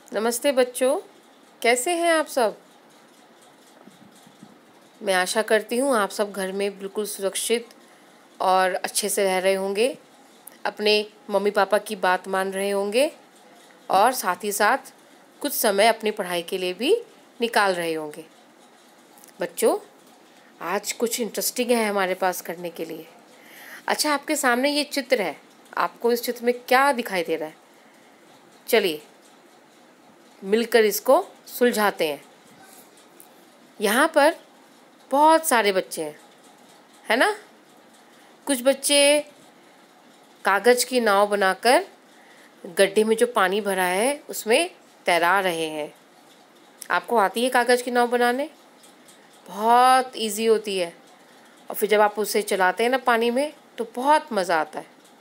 नमस्ते बच्चों, कैसे हैं आप सब। मैं आशा करती हूँ आप सब घर में बिल्कुल सुरक्षित और अच्छे से रह रहे होंगे, अपने मम्मी पापा की बात मान रहे होंगे और साथ ही साथ कुछ समय अपनी पढ़ाई के लिए भी निकाल रहे होंगे। बच्चों, आज कुछ इंटरेस्टिंग है हमारे पास करने के लिए। अच्छा, आपके सामने ये चित्र है, आपको इस चित्र में क्या दिखाई दे रहा है? चलिए मिलकर इसको सुलझाते हैं। यहाँ पर बहुत सारे बच्चे हैं, है ना। कुछ बच्चे कागज़ की नाव बनाकर गड्ढे में जो पानी भरा है उसमें तैरा रहे हैं। आपको आती है कागज़ की नाव बनाने? बहुत इजी होती है और फिर जब आप उसे चलाते हैं ना पानी में तो बहुत मज़ा आता है।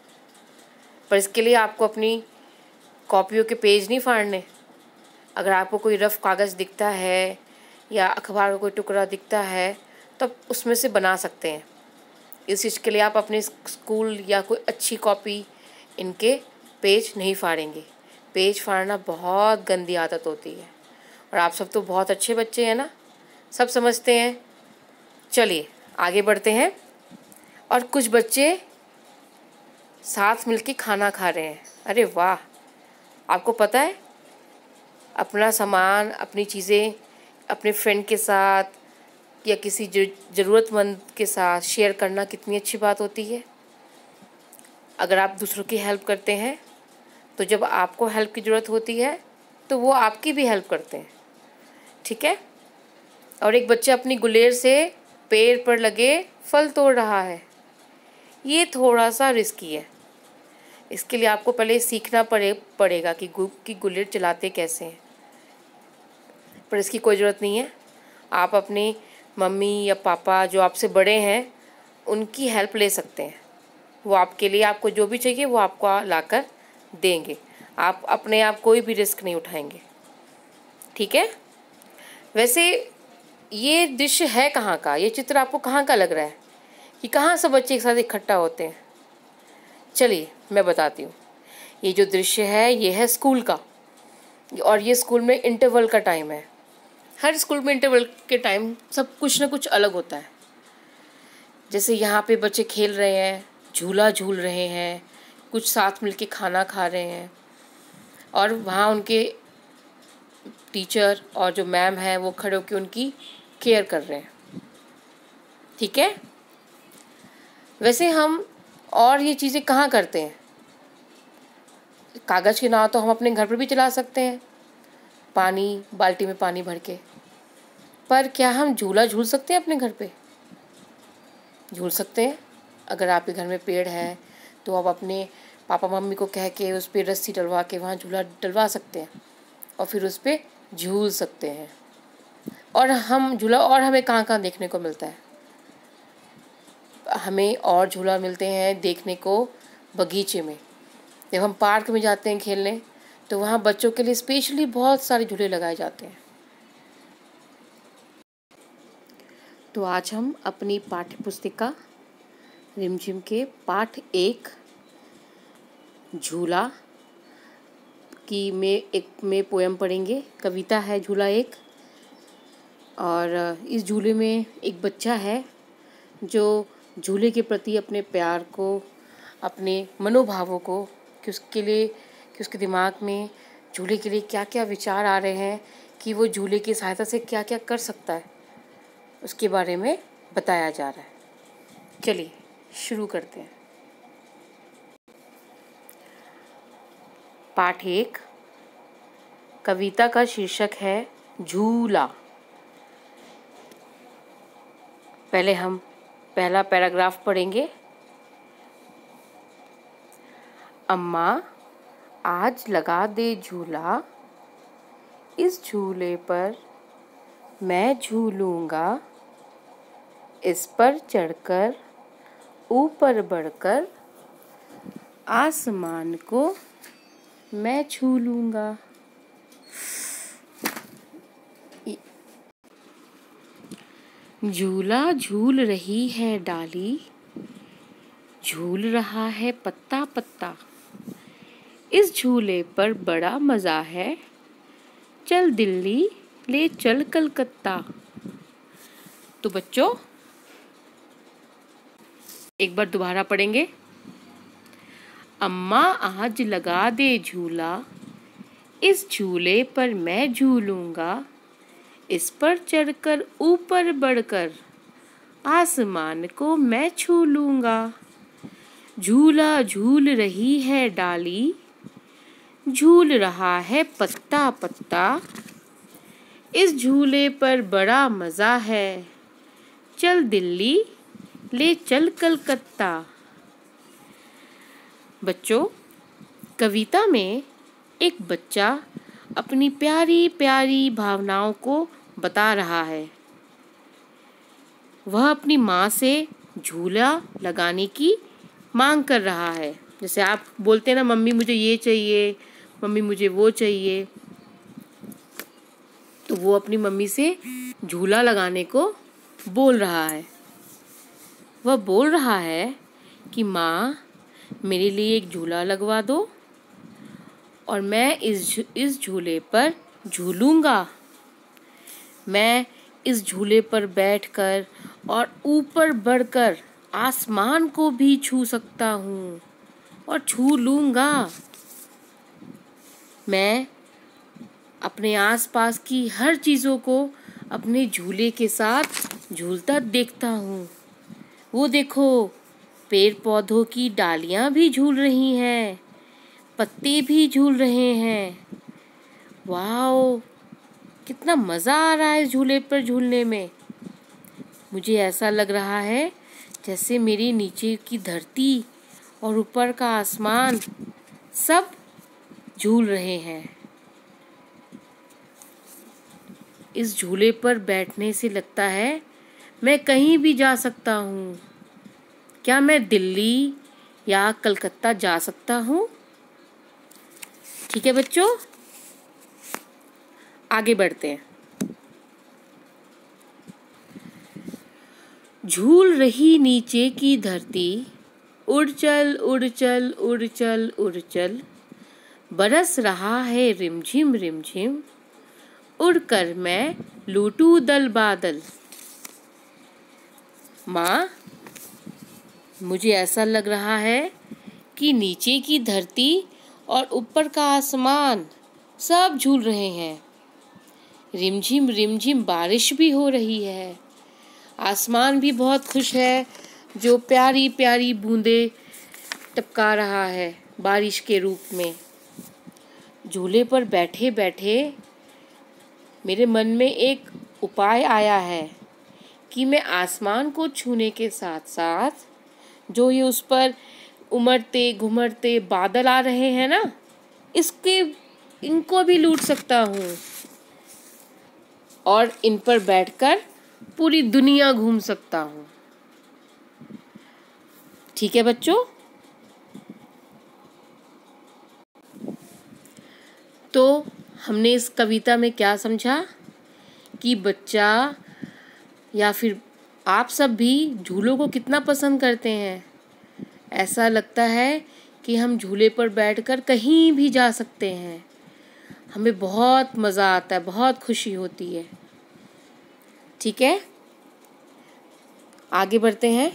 पर इसके लिए आपको अपनी कॉपियों के पेज नहीं फाड़ने। अगर आपको कोई रफ़ कागज़ दिखता है या अखबार का कोई टुकड़ा दिखता है तो उसमें से बना सकते हैं। इस चीज़ के लिए आप अपने स्कूल या कोई अच्छी कॉपी इनके पेज नहीं फाड़ेंगे। पेज फाड़ना बहुत गंदी आदत होती है और आप सब तो बहुत अच्छे बच्चे हैं ना, सब समझते हैं। चलिए आगे बढ़ते हैं। और कुछ बच्चे साथ मिलके खाना खा रहे हैं। अरे वाह! आपको पता है, अपना सामान, अपनी चीज़ें अपने फ्रेंड के साथ या किसी ज़रूरतमंद के साथ शेयर करना कितनी अच्छी बात होती है। अगर आप दूसरों की हेल्प करते हैं तो जब आपको हेल्प की ज़रूरत होती है तो वो आपकी भी हेल्प करते हैं, ठीक है। और एक बच्चा अपनी गुलेर से पेड़ पर लगे फल तोड़ रहा है। ये थोड़ा सा रिस्की है। इसके लिए आपको पहले सीखना पड़ेगा कि गुलेर चलाते कैसे हैं। पर इसकी कोई ज़रूरत नहीं है। आप अपनी मम्मी या पापा जो आपसे बड़े हैं उनकी हेल्प ले सकते हैं। वो आपके लिए, आपको जो भी चाहिए वो आपको लाकर देंगे। आप अपने आप कोई भी रिस्क नहीं उठाएंगे, ठीक है। वैसे ये दृश्य है कहाँ का? ये चित्र आपको कहाँ का लग रहा है कि कहाँ सब बच्चे एक साथ इकट्ठा होते हैं? चलिए मैं बताती हूँ। ये जो दृश्य है ये है स्कूल का, और ये स्कूल में इंटरवल का टाइम है। हर स्कूल में इंटरवल के टाइम सब कुछ ना कुछ अलग होता है। जैसे यहाँ पे बच्चे खेल रहे हैं, झूला झूल रहे हैं, कुछ साथ मिलके खाना खा रहे हैं और वहाँ उनके टीचर और जो मैम है वो खड़े होकर उनकी केयर कर रहे हैं, ठीक है। वैसे हम और ये चीज़ें कहाँ करते हैं? कागज़ की नाव तो हम अपने घर पर भी चला सकते हैं, पानी बाल्टी में पानी भर के। पर क्या हम झूला झूल सकते हैं अपने घर पे? झूल सकते हैं। अगर आपके घर में पेड़ है तो आप अपने पापा मम्मी को कह के उस पर रस्सी डलवा के वहाँ झूला डलवा सकते हैं और फिर उस पर झूल सकते हैं। और हम झूला और हमें कहाँ कहाँ देखने को मिलता है? हमें और झूला मिलते हैं देखने को बगीचे में। जब हम पार्क में जाते हैं खेलने तो वहाँ बच्चों के लिए स्पेशली बहुत सारे झूले लगाए जाते हैं। तो आज हम अपनी पाठ्य पुस्तिका रिमझिम के पाठ 1 झूला की में पोएम पढ़ेंगे। कविता है झूला 1। और इस झूले में एक बच्चा है जो झूले के प्रति अपने प्यार को, अपने मनोभावों को, कि उसके दिमाग में झूले के लिए क्या क्या विचार आ रहे हैं, कि वो झूले की सहायता से क्या क्या कर सकता है, उसके बारे में बताया जा रहा है। चलिए शुरू करते हैं। पाठ 1। कविता का शीर्षक है झूला। पहले हम पहला पैराग्राफ पढ़ेंगे। अम्मा आज लगा दे झूला, इस झूले पर मैं झूलूंगा, इस पर चढ़कर ऊपर बढ़कर आसमान को मैं छू लूंगा। झूला झूल रही है डाली, झूल रहा है पत्ता पत्ता, इस झूले पर बड़ा मज़ा है, चल दिल्ली ले चल कलकत्ता। तो बच्चों एक बार दोबारा पढ़ेंगे। अम्मा आज लगा दे झूला, इस झूले पर मैं झूलूंगा, इस पर चढ़कर ऊपर बढ़कर आसमान को मैं छू लूंगा। झूला झूल रही है डाली, झूल रहा है पत्ता पत्ता, इस झूले पर बड़ा मज़ा है, चल दिल्ली ले चल कलकत्ता। बच्चों कविता में एक बच्चा अपनी प्यारी प्यारी भावनाओं को बता रहा है। वह अपनी माँ से झूला लगाने की मांग कर रहा है। जैसे आप बोलते हैं ना, मम्मी मुझे ये चाहिए, मम्मी मुझे वो चाहिए, तो वो अपनी मम्मी से झूला लगाने को बोल रहा है। वह बोल रहा है कि माँ मेरे लिए एक झूला लगवा दो और मैं इस झूले पर झूलूंगा। मैं इस झूले पर बैठकर और ऊपर बढ़कर आसमान को भी छू सकता हूँ और छू लूंगा। मैं अपने आसपास की हर चीज़ों को अपने झूले के साथ झूलता देखता हूँ। वो देखो, पेड़ पौधों की डालियाँ भी झूल रही हैं, पत्ते भी झूल रहे हैं। वाओ, कितना मज़ा आ रहा है इस झूले पर झूलने में। मुझे ऐसा लग रहा है जैसे मेरे नीचे की धरती और ऊपर का आसमान सब झूल रहे हैं। इस झूले पर बैठने से लगता है मैं कहीं भी जा सकता हूँ। क्या मैं दिल्ली या कलकत्ता जा सकता हूँ? ठीक है बच्चों, आगे बढ़ते हैं। झूल रही नीचे की धरती, उड़ चल उड़ चल उड़ चल उड़ चल, बरस रहा है रिमझिम रिमझिम, उड़कर मैं लूटूं दल बादल। माँ मुझे ऐसा लग रहा है कि नीचे की धरती और ऊपर का आसमान सब झूल रहे हैं। रिमझिम रिमझिम बारिश भी हो रही है। आसमान भी बहुत खुश है, जो प्यारी प्यारी बूंदें टपका रहा है बारिश के रूप में। झूले पर बैठे बैठे मेरे मन में एक उपाय आया है कि मैं आसमान को छूने के साथ साथ जो ये उस पर उमड़ते घुमड़ते बादल आ रहे हैं ना, इनको भी लूट सकता हूँ और इन पर बैठकर पूरी दुनिया घूम सकता हूँ। ठीक है बच्चों, तो हमने इस कविता में क्या समझा कि बच्चा या फिर आप सब भी झूलों को कितना पसंद करते हैं। ऐसा लगता है कि हम झूले पर बैठकर कहीं भी जा सकते हैं। हमें बहुत मज़ा आता है, बहुत खुशी होती है। ठीक है, आगे बढ़ते हैं।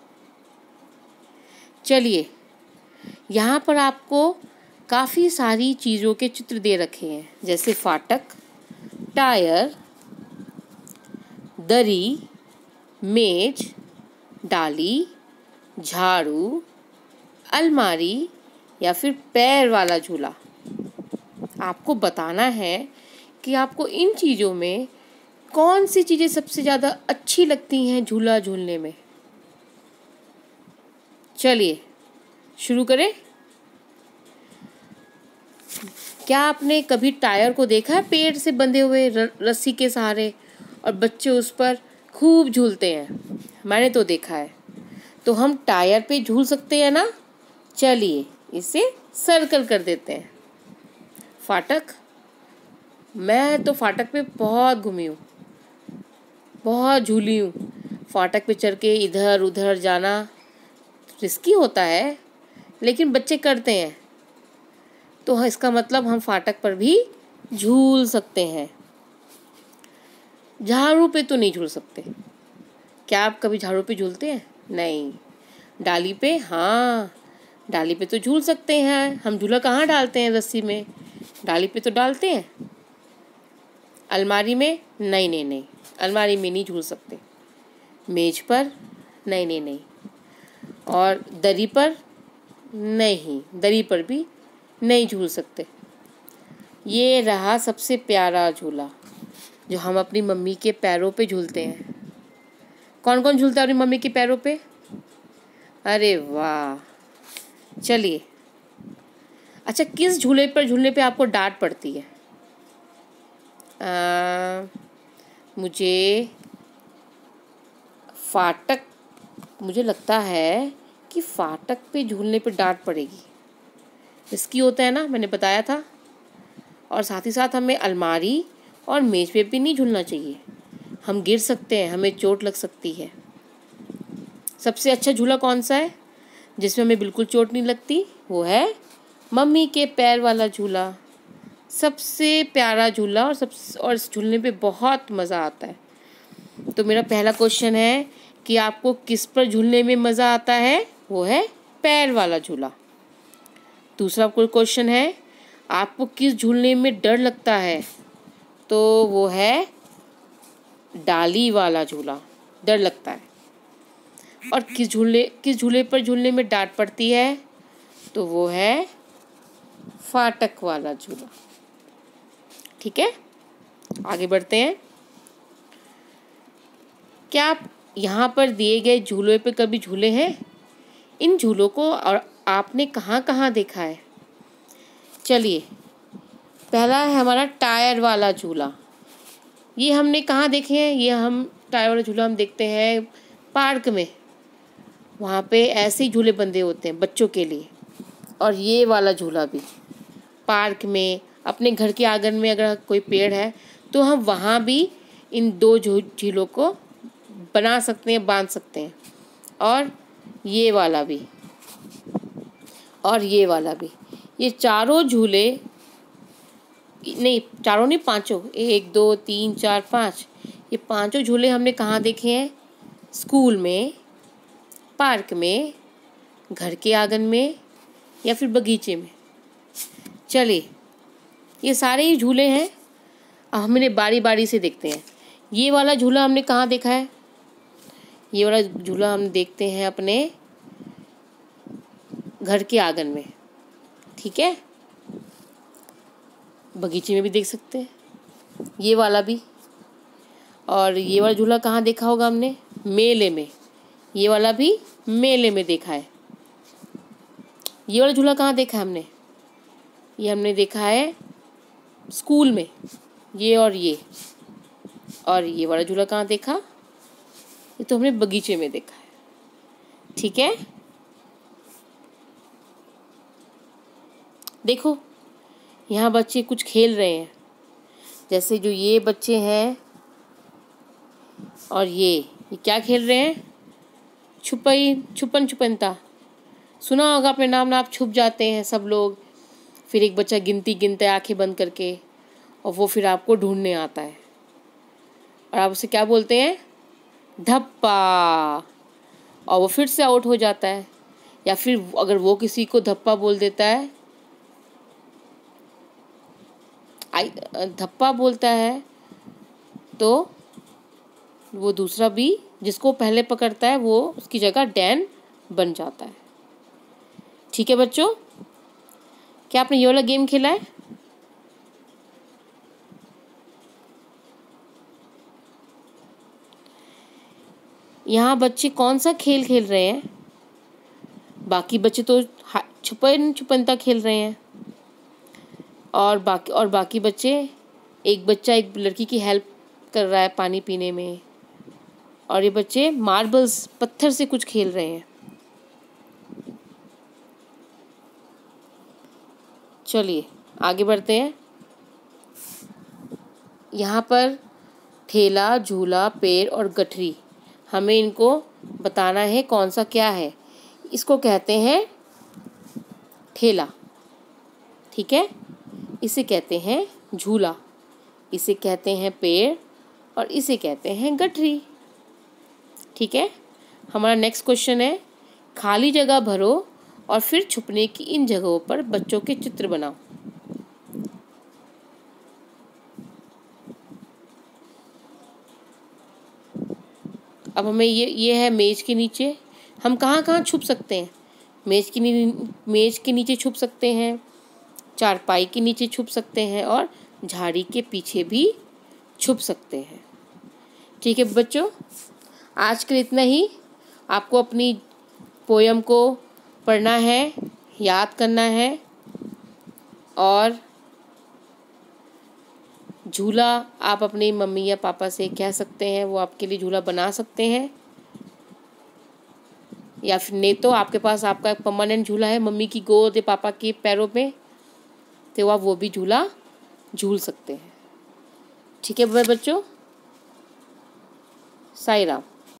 चलिए, यहाँ पर आपको काफ़ी सारी चीज़ों के चित्र दे रखे हैं, जैसे फाटक, टायर, दरी, मेज, डाली, झाड़ू, अलमारी या फिर पैर वाला झूला। आपको बताना है कि आपको इन चीज़ों में कौन सी चीज़ें सबसे ज़्यादा अच्छी लगती हैं झूला झूलने में। चलिए शुरू करें। क्या आपने कभी टायर को देखा है पेड़ से बंधे हुए रस्सी के सहारे और बच्चे उस पर खूब झूलते हैं? मैंने तो देखा है। तो हम टायर पे झूल सकते हैं ना। चलिए इसे सर्कल कर देते हैं। फाटक, मैं तो फाटक पे बहुत घूमी हूँ, बहुत झूली हूँ। फाटक पे चढ़ के इधर उधर जाना रिस्की होता है, लेकिन बच्चे करते हैं, तो इसका मतलब हम फाटक पर भी झूल सकते हैं। झाड़ू पे तो नहीं झूल सकते। क्या आप कभी झाड़ू पे झूलते हैं? नहीं। डाली पे? हाँ, डाली पे तो झूल सकते हैं। हम झूला कहाँ डालते हैं? रस्सी में। डाली पे तो डालते हैं। अलमारी में? नहीं नहीं नहीं, अलमारी में नहीं झूल सकते। मेज पर? नहीं नहीं नहीं। और दरी पर? नहीं, दरी पर भी नहीं झूल सकते। ये रहा सबसे प्यारा झूला जो हम अपनी मम्मी के पैरों पे झूलते हैं। कौन कौन झूलता है अपनी मम्मी के पैरों पे? अरे वाह! चलिए, अच्छा, किस झूले पर झूलने पे आपको डांट पड़ती है? मुझे फाटक, मुझे लगता है कि फाटक पे झूलने पे डांट पड़ेगी। रिस्की होता है ना, मैंने बताया था। और साथ ही साथ हमें अलमारी और मेज पे भी नहीं झूलना चाहिए। हम गिर सकते हैं, हमें चोट लग सकती है। सबसे अच्छा झूला कौन सा है जिसमें हमें बिल्कुल चोट नहीं लगती? वो है मम्मी के पैर वाला झूला। सबसे प्यारा झूला और इस झूलने पे बहुत मज़ा आता है। तो मेरा पहला क्वेश्चन है कि आपको किस पर झूलने में मज़ा आता है? वो है पैर वाला झूला। दूसरा कोई क्वेश्चन है, आपको किस झूलने में डर लगता है? तो वो है डाली वाला झूला, डर लगता है। और किस झूले पर झूलने में डांट पड़ती है? तो वो है फाटक वाला झूला। ठीक है, आगे बढ़ते हैं। क्या आप यहाँ पर दिए गए झूलों पे कभी झूले हैं? इन झूलों को और आपने कहाँ कहाँ देखा है? चलिए, पहला है हमारा टायर वाला झूला। ये हमने कहाँ देखे हैं? ये हम टायर वाला झूला हम देखते हैं पार्क में। वहाँ पे ऐसे ही झूले बंधे होते हैं बच्चों के लिए। और ये वाला झूला भी पार्क में, अपने घर के आंगन में अगर कोई पेड़ है तो हम वहाँ भी इन दो झूलों को बना सकते हैं, बांध सकते हैं। और ये वाला भी, और ये वाला भी। ये चारों झूले, नहीं चारों नहीं, पांचों, 1 2 3 4 5, ये पांचों झूले हमने कहाँ देखे हैं? स्कूल में, पार्क में, घर के आंगन में या फिर बगीचे में। चलिए, ये सारे ही झूले हैं। अब हमने बारी बारी से देखते हैं। ये वाला झूला हमने कहाँ देखा है? ये वाला झूला हम देखते हैं अपने घर के आंगन में। ठीक है, बगीचे में भी देख सकते हैं, ये वाला भी। और ये वाला झूला कहाँ देखा होगा हमने? मेले में। ये वाला भी मेले में देखा है। ये वाला झूला कहाँ देखा है हमने? ये हमने देखा है स्कूल में, ये और ये। और ये वाला झूला कहाँ देखा? ये तो हमने बगीचे में देखा है। ठीक है, देखो यहाँ बच्चे कुछ खेल रहे हैं। जैसे जो ये बच्चे हैं और ये क्या खेल रहे हैं? छुपन छुपनता। सुना होगा अपने नाम ना, आप छुप जाते हैं सब लोग। फिर एक बच्चा गिनती गिनता है आंखें बंद करके, और वो फिर आपको ढूंढने आता है। और आप उसे क्या बोलते हैं? धप्पा। और वो फिर से आउट हो जाता है। या फिर अगर वो किसी को धप्पा बोल देता है, धप्पा बोलता है, तो वो दूसरा भी जिसको पहले पकड़ता है वो उसकी जगह डैन बन जाता है। ठीक है बच्चों, क्या आपने ये वाला गेम खेला है? यहाँ बच्चे कौन सा खेल खेल रहे हैं? बाकी बच्चे तो छुपन छुपनता खेल रहे हैं। और बाकी बच्चे, एक बच्चा एक लड़की की हेल्प कर रहा है पानी पीने में। और ये बच्चे मार्बल्स, पत्थर से कुछ खेल रहे हैं। चलिए आगे बढ़ते हैं। यहाँ पर ठेला, झूला, पेड़ और गठरी, हमें इनको बताना है कौन सा क्या है। इसको कहते हैं ठेला। ठीक है, इसे कहते हैं झूला, इसे कहते हैं पेड़ और इसे कहते हैं गठरी। ठीक है, हमारा नेक्स्ट क्वेश्चन है, खाली जगह भरो और फिर छुपने की इन जगहों पर बच्चों के चित्र बनाओ। अब हमें ये है मेज के नीचे, हम कहाँ कहाँ छुप सकते हैं? मेज के नीचे छुप सकते हैं, चारपाई के नीचे छुप सकते हैं और झाड़ी के पीछे भी छुप सकते हैं। ठीक है बच्चों, आज के लिए इतना ही। आपको अपनी पोयम को पढ़ना है, याद करना है और झूला आप अपनी मम्मी या पापा से कह सकते हैं, वो आपके लिए झूला बना सकते हैं, या फिर नहीं तो आपके पास आपका परमानेंट झूला है मम्मी की गोद या पापा के पैरों पे, तो आप वो भी झूला झूल सकते हैं। ठीक है बच्चों, साईं राम।